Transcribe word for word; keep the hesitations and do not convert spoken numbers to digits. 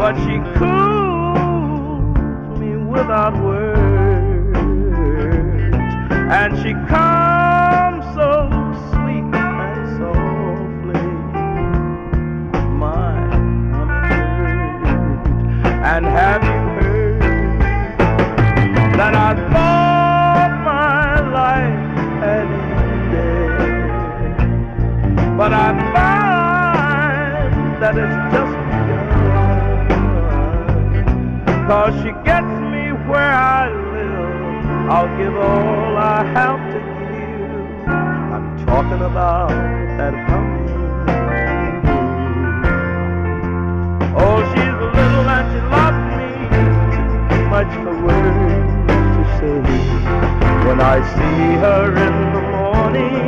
but she cools me without words, and she comes so sweet and softly, my hummingbird. And have you heard that I thought my life had ended, but I find that it's just begun, 'cause she gets me where I live. I'll give all I have to give. I'm talking about that hummingbird. Oh, she's little and she loves me too much for words to say. When I see her in the morning,